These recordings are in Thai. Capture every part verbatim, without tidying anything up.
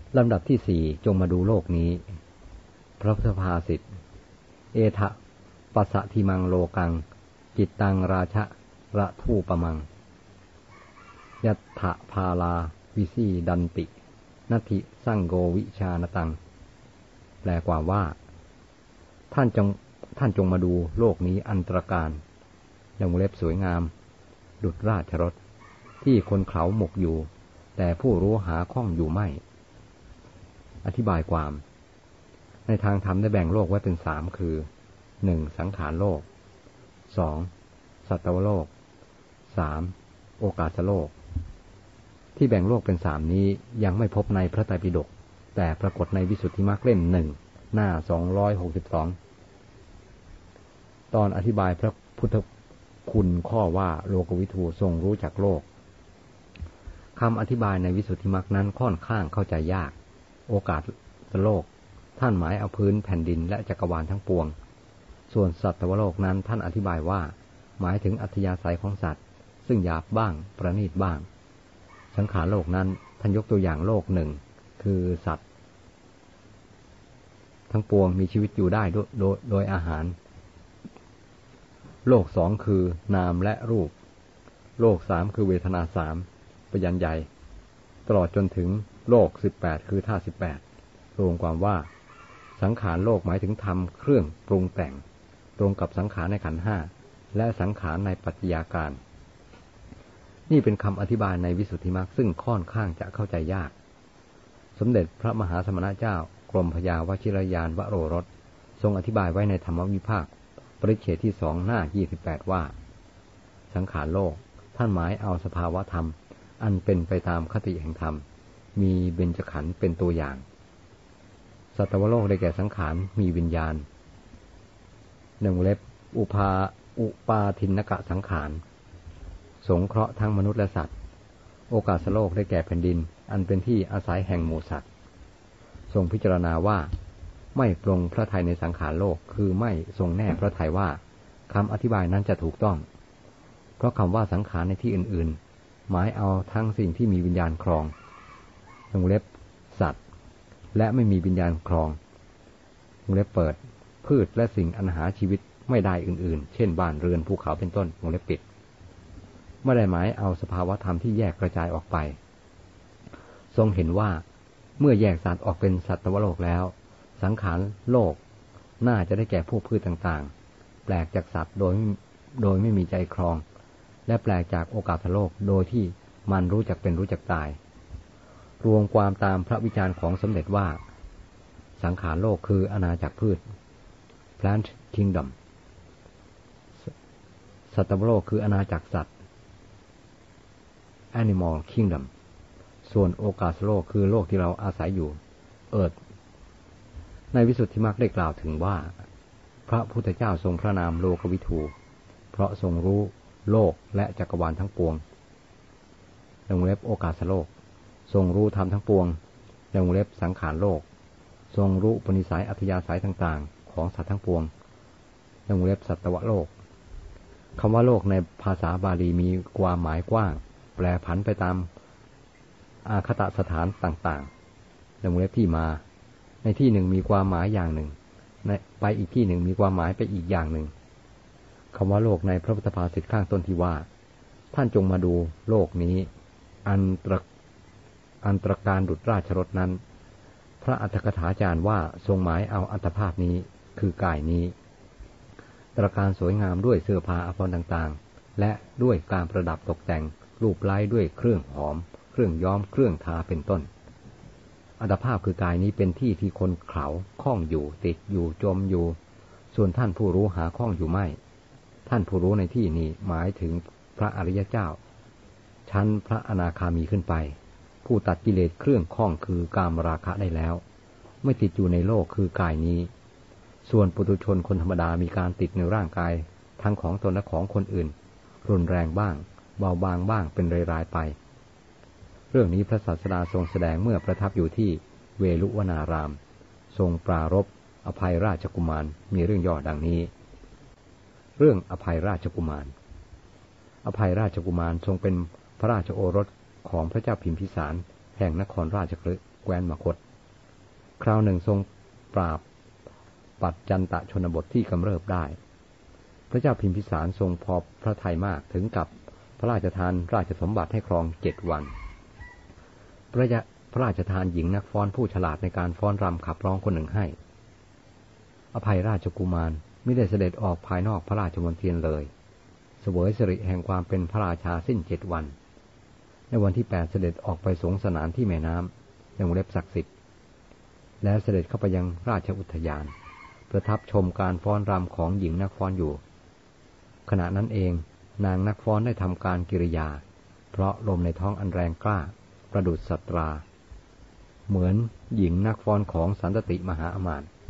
ลำดับที่สี่จงมาดูโลกนี้พระพุทธภาษิตเอทะปัสสะทิมังโลกังจิตตังราชะระทูปมังยัตถะพาลาวิสีดันตินัตถิสังโกวิชานตังแปลความว่าท่านจงท่านจงมาดูโลกนี้อันตรการในวงเล็บสวยงามดุจราชรถที่คนเขาหมกอยู่แต่ผู้รู้หาข้องอยู่ไม่อธิบายความในทางธรรมได้แบ่งโลกไว้เป็นสามคือหนึ่งสังขารโลกสองสัตวโลกสามโอกาสโลกที่แบ่งโลกเป็นสามนี้ยังไม่พบในพระไตรปิฎกแต่ปรากฏในวิสุทธิมรรคเล่มหนึ่งหน้าสองร้อยหกสิบสองตอนอธิบายพระพุทธคุณข้อว่าโลกวิทูทรงรู้จักโลกคำอธิบายในวิสุทธิมรรคนั้นค่อนข้างเข้าใจยากโอกาสโลกท่านหมายเอาพื้นแผ่นดินและจักรวาลทั้งปวงส่วนสัตวโลกนั้นท่านอธิบายว่าหมายถึงอัธยาศัยของสัตว์ซึ่งหยาบบ้างประณีตบ้างสังขารโลกนั้นท่านยกตัวอย่างโลกหนึ่งคือสัตว์ทั้งปวงมีชีวิตอยู่ได้โดยโดยโดยอาหารโลกสองคือนามและรูปโลกสามคือเวทนาสามปยัญญัยตลอดจนถึงโลกสิบแปดคือธาตุสิบแปดรวมความว่าสังขารโลกหมายถึงธรรมเครื่องปรุงแต่งตรงกับสังขารในขันธ์ห้าและสังขารในปัจจัยการนี่เป็นคำอธิบายในวิสุทธิมรรคซึ่งค่อนข้างจะเข้าใจยากสมเด็จพระมหาสมณเจ้ากรมพยาวชิรยานวโรรสทรงอธิบายไว้ในธรรมวิภาคปริเฉดที่สองหน้ายี่สิบแปดว่าสังขารโลกท่านหมายเอาสภาวะธรรมอันเป็นไปตามคติแห่งธรรมมีเบญจขันธ์เป็นตัวอย่างสัตวโลกได้แก่สังขารมีวิญญาณหนึ่งเล็บอุปาอุปาทินกะสังขารสงเคราะห์ทั้งมนุษย์และสัตว์โอกาสโลกได้แก่แผ่นดินอันเป็นที่อาศัยแห่งหมู่สัตว์ทรงพิจารณาว่าไม่ปรงพระทัยในสังขารโลกคือไม่ทรงแน่พระทัยว่าคำอธิบายนั้นจะถูกต้องเพราะคำว่าสังขารในที่อื่นๆหมายเอาทั้งสิ่งที่มีวิญญาณครองวงเล็บสัตว์และไม่มีวิญญาณครองวงเล็บเปิดพืชและสิ่งอันหาชีวิตไม่ได้อื่นๆเช่นบ้านเรือนภูเขาเป็นต้นวงเล็บปิดไม่ได้หมายเอาสภาวธรรมที่แยกกระจายออกไปทรงเห็นว่าเมื่อแยกสัตว์ออกเป็นสัตวโลกแล้วสังขารโลกน่าจะได้แก่พวกพืชต่างๆแปลกจากสัตว์โดยโดยไม่มีใจครองและแปลกจากโอกาสโลกโดยที่มันรู้จักเป็นรู้จักตายรวมความตามพระวิจารณ์ของสมเด็จว่าสังขารโลกคืออาณาจักรพืช Plant Kingdom สัตวโลกคืออาณาจักรสัตว์ Animal Kingdom ส่วนโอกาสโลกคือโลกที่เราอาศัยอยู่ Earth ในวิสุทธิมรรคได้กล่าวถึงว่าพระพุทธเจ้าทรงพระนามโลกวิทูเพราะทรงรู้โลกและจักรวาลทั้งปวงในวงเล็บโอกาสโลกทรงรู้ธรรมทั้งปวงในวงเล็บสังขารโลกทรงรู้ปณิสัยอัธยาศัยต่างๆของสัตว์ทั้งปวงในวงเล็บสัตวโลกคำว่าโลกในภาษาบาลีมีความหมายกว้างแปรผันไปตามอาคตสถานต่างๆในวงเล็บที่มาในที่หนึ่งมีความหมายอย่างหนึ่งไปอีกที่หนึ่งมีความหมายไปอีกอย่างหนึ่งคำว่าโลกในพระพุทธภาษิตข้างต้นที่ว่าท่านจงมาดูโลกนี้อันตรอันตรการดุจราชรถนั้นพระอัฏฐกถาจารย์ว่าทรงหมายเอาอัตภาพนี้คือกายนี้ตรการสวยงามด้วยเสื้อผ้าอาภรณ์ต่างๆและด้วยการประดับตกแต่งรูปไล้ด้วยเครื่องหอมเครื่องย้อมเครื่องทาเป็นต้นอัตภาพคือกายนี้เป็นที่ที่คนเขาข้องอยู่ติดอยู่จมอยู่ส่วนท่านผู้รู้หาข้องอยู่ไม่ท่านผู้รู้ในที่นี้หมายถึงพระอริยเจ้าชั้นพระอนาคามีขึ้นไปผู้ตัดกิเลสเครื่องข้องคือกามราคะได้แล้วไม่ติดอยู่ในโลกคือกายนี้ส่วนปุถุชนคนธรรมดามีการติดในร่างกายทั้งของตนและของคนอื่นรุนแรงบ้างเบาบางบ้างเป็นรายๆไปเรื่องนี้พระศาสดาทรงแสดงเมื่อประทับอยู่ที่เวลุวนารามทรงปรารภอภัยราชกุมารมีเรื่องย่อดังนี้เรื่องอภัยราชกุมารอภัยราชกุมารทรงเป็นพระราชโอรสของพระเจ้าพิมพิสารแห่งนครราชคฤห์แคว้นมคธคราวหนึ่งทรงปราบปัจจันตชนบทที่กำเริบได้พระเจ้าพิมพิสารทรงพอพระทัยมากถึงกับพระราชทานราชสมบัติให้ครองเจ็ดวันพระพระราชทานหญิงนักฟ้อนผู้ฉลาดในการฟ้อนรำขับร้องคนหนึ่งให้อภัยราชกุมารไม่ได้เสด็จออกภายนอกพระราชมณฑลเลยเสวยสิริแห่งความเป็นพระราชาสิ้นเจ็ดวันในวันที่แปดเสด็จออกไปสงสนานที่แม่น้ำในวงเล็บศักดิ์สิทธิ์แล้วเสด็จเข้าไปยังราชอุทยานประทับชมการฟ้อนรำของหญิงนักฟ้อนอยู่ขณะนั้นเองนางนักฟ้อนได้ทำการกิริยาเพราะลมในท้องอันแรงกล้าประดุจสัตราเหมือนหญิงนักฟ้อนของสันตติมหาอมาตย์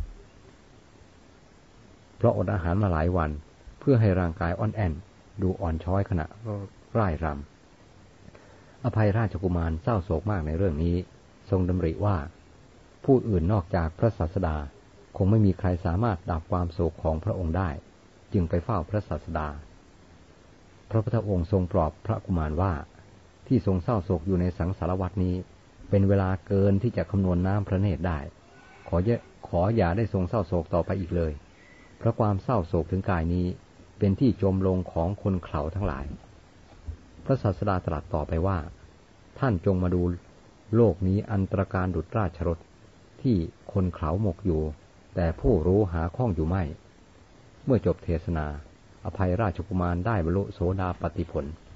เพราะอดอาหารมาหลายวันเพื่อให้ร่างกายอ่อนแอนดูอ่อนช้อยขณะร่ายรำอภัยราชกุมารเศร้าโศกมากในเรื่องนี้ทรงดำริว่าผู้อื่นนอกจากพระศาสดาคงไม่มีใครสามารถดับความโศกของพระองค์ได้จึงไปเฝ้าพระศาสดาพระพุทธองค์ทรงปลอบพระกุมารว่าที่ทรงเศร้าโศกอยู่ในสังสารวัฏนี้เป็นเวลาเกินที่จะคำนวณน้ำพระเนตรได้ขอเยอะขออย่าได้ทรงเศร้าโศกต่อไปอีกเลยเพราะความเศร้าโศกถึงกายนี้เป็นที่จมลงของคนเขลาทั้งหลายพระศาสดาตรัสต่อไปว่าท่านจงมาดูโลกนี้อันตรการดุจราชรถที่คนเขลาหมกอยู่แต่ผู้รู้หาข้องอยู่ไม่เมื่อจบเทศนาอภัยราชกุมารได้บรรลุโสดาปัตติผล